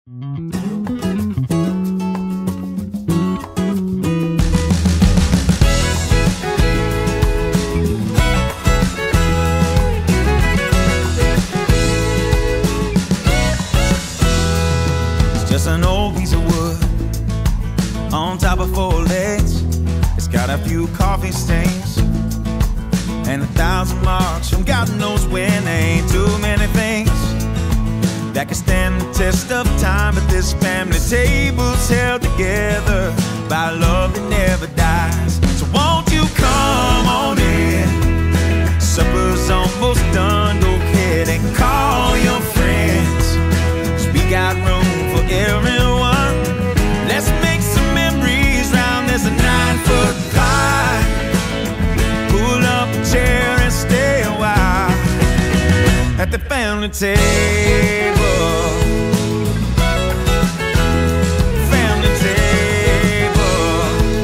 It's just an old piece of wood on top of 4 legs. It's got a few coffee stains and 1,000 marks from God knows when. Ain't too many things that can stand the test of time, but this family table's held together by love that never dies. So won't you come on in? Supper's almost done. Go ahead and call your friends, 'cause we got room for everyone. Let's make some memories round this 9-foot pie. Pull up a chair and stay a while at the family table. Family table.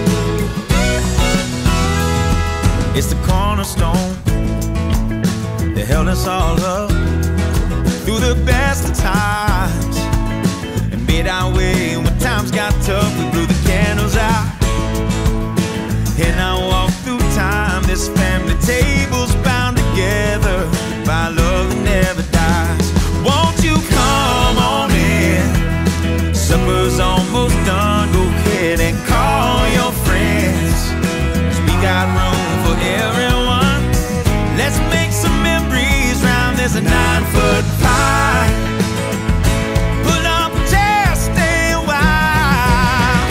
It's the cornerstone that held us all up through the best of times and made our way when times got tough. We blew the candles out and I walked through time. This family table's bound together by love that never dies. Won't you come on in? Supper's almost done. Go ahead and call your friends, 'cause we got room for everyone. Let's make some memories round this 9-foot pie. Pull up a chair, stay a while.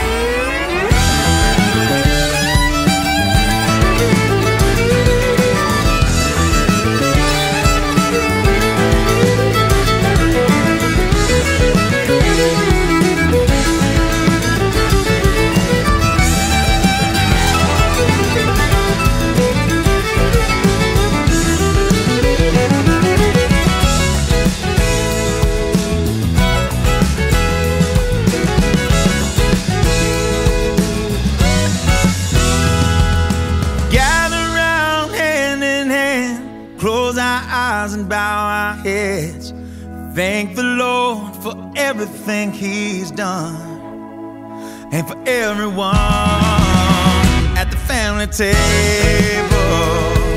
And bow our heads, thank the Lord for everything He's done, and for everyone at the family table.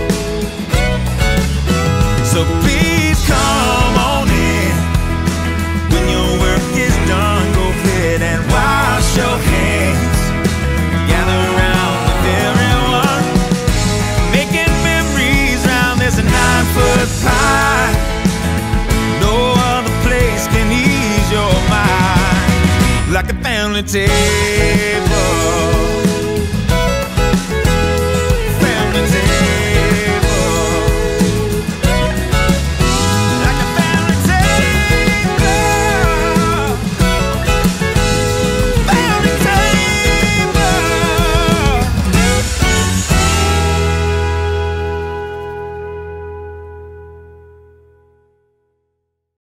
So please come on in. When your work is done, go ahead and wash your hands. Gather around with everyone, making memories round this 9-foot pie. No other place can ease your mind like the family table.